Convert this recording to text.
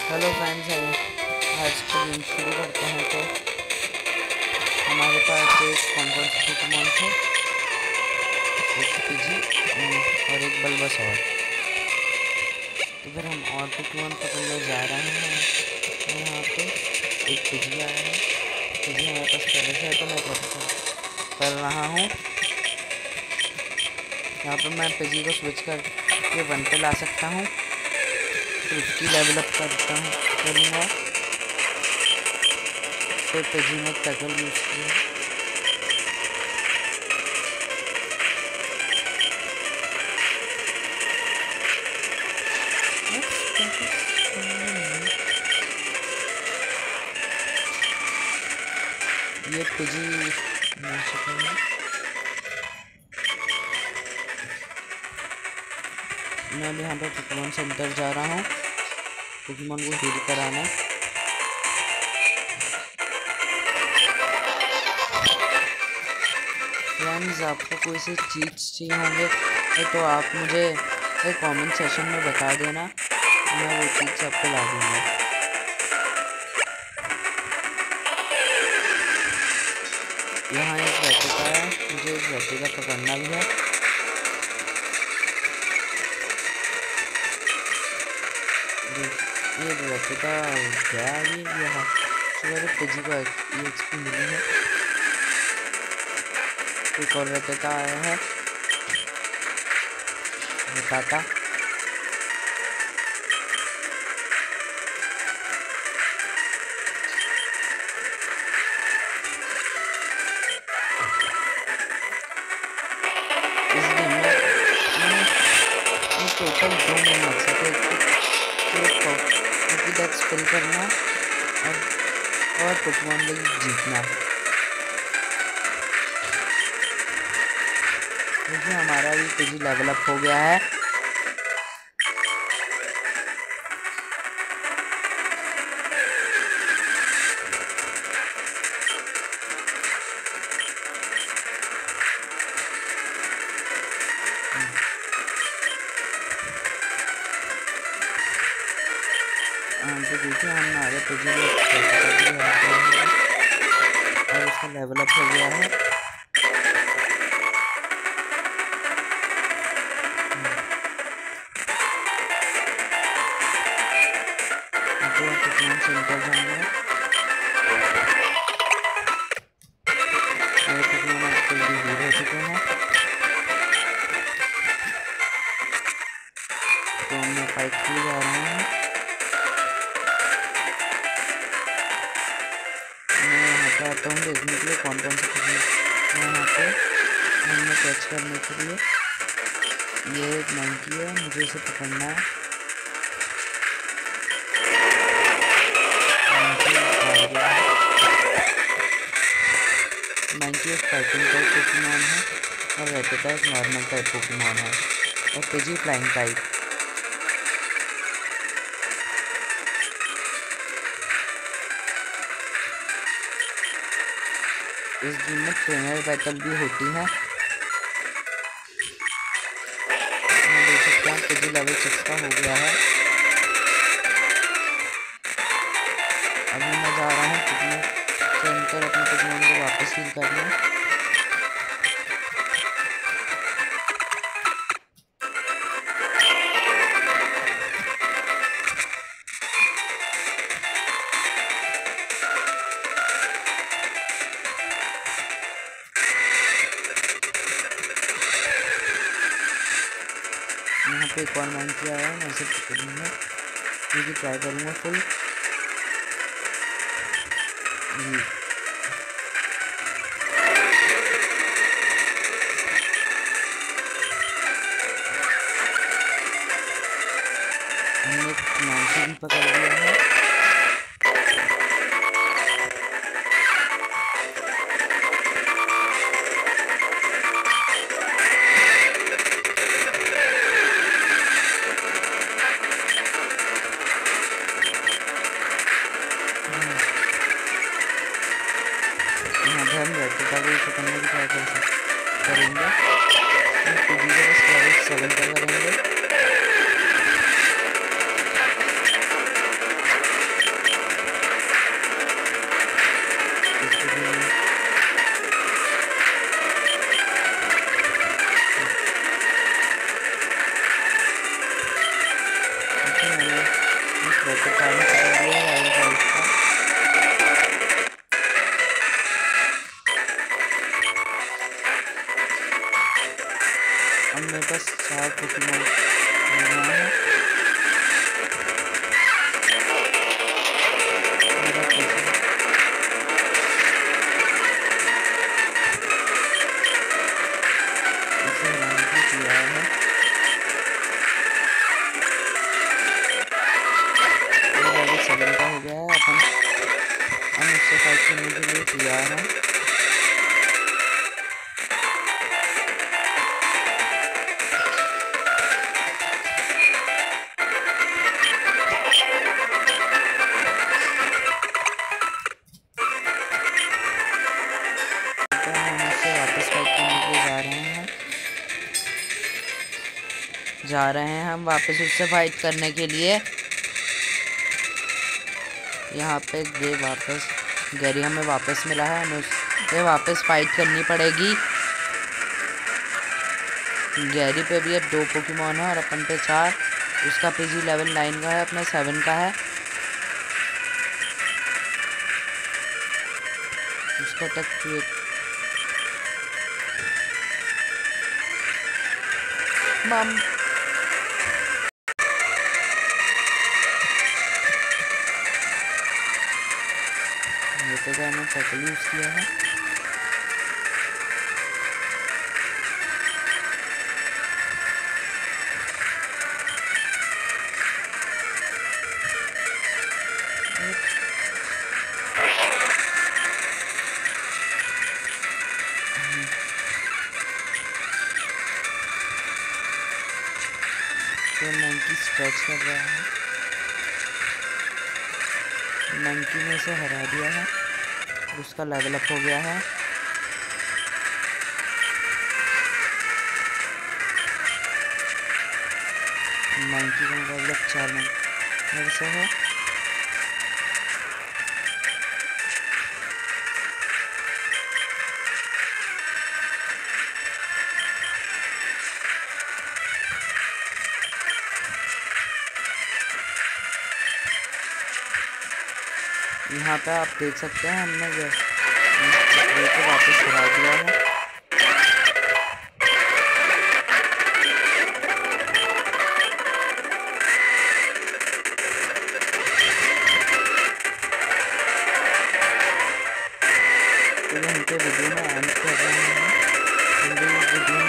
Hello friends, आज का game शुरू करते हैं। तो हमारे पास एक कौन से पोकेमॉन थे, एक पिजी और एक बल्बासौर। तो फिर हम और पोकेमॉन पकड़ने जा रहे हैं। तो यहाँ पे एक पिजी आया है। पिजी हमारे पास पहले से है, तो मैं कर रहा हूँ। यहाँ पर मैं पिजी को स्विच करके 1 पे ला सकता हूँ। फिर उसकी लेवल अप करूँगा। फिर पिजी ने टैकल यूज़ किया। ये पिजी मैं अभी यहाँ पर पोकेमॉन सेंटर जा रहा हूँ पोकेमॉन को हील कराना। फ्रेंड्स, आपको कोई से चीज़ चाहिए होंगे तो आप मुझे कमेंट सेशन में बता देना, मैं वो चीज़ आपको ला दूँगा। यहाँ एक रेटिका है, मुझे एक रेटिका पकड़ना भी है। ये रेटिका क्या है? यहाँ मेरे पिजी को एक्सपी मिली है। एक और रेटिका आया है, टाटा। इस गेम में टोटल 2 मेन मकसद है। क्योंकि डेक्स फिल करना और पोकेमॉन लीग जीतना। देखिए, हमारा भी पिजी लेवल अप हो गया है। तो देखिए, हमारे पिजी और उसका लेवल अप हो गया है। पोकेमॉन सेंटर जाऊंगा। मेरे पोकेमॉन आजकल भी हील हो चुके हैं, तो मैं फाइट के लिए जा रहा हूँ। मैं यहाँ पे आता हूँ देखने के लिए कौन से पोकेमॉन यहाँ पे हमने कैच करने के लिए। ये एक मंकी है, मुझे इसे पकड़ना है। मंकी एक फाइटिंग टाइप पोकेमॉन है और रेटिका एक नॉर्मल टाइप पोकेमॉन है और पिजी फ्लाइंग टाइप। इस गेम में ट्रेनर बैटल भी होती है। देख सकते हैं पिजी लेवल 6 का हो गया है। अभी मैं जा रहा हूँ पोकेमॉन सेंटर अपने पोकेमॉन को वापस हील करने। यहाँ पे एक और मंकी आया है, मैं इसे पकड़ूंगा क्योंकि ट्राई करूँगा फुल। हमने मंकी भी पकड़ लिया है। यहाँ पे हम रेटिका को पकड़ने की ट्राई करेंगे। पिजी को बस लेवल 7 का करेंगे। वेपन फायर कर दिया रॉयल फाइट का। अब मेरे पास 4 पोकेमॉन हो गए हैं। इसे हराने की तैयार है। लेवल 7 का हो गया है। अपन हम उससे फाइट करने के लिए तैयार हैं। जा रहे हैं हम वापस उससे फाइट करने के लिए। यहाँ पे गैरी हमें वापस मिला है, हमें उससे वापस फाइट करनी पड़ेगी। गैरी पे भी अब 2 पोकेमॉन है और अपन पे 4। उसका पीजी लेवल 9 का है, अपना 7 का है। उसका टच बम तो मैंने टैकल यूज़ किया है। तो मंकी स्ट्रेच कर रहा है। मंकी ने इसे हरा दिया है, उसका लेवल अप हो गया है। मंकी का मुकाबला 4 मेरे से है। यहाँ पे आप देख सकते हैं हमने ये को वापस हरा दिया है। तो यहीं पे वीडियो में एंड कर रहे हैं। वीडियो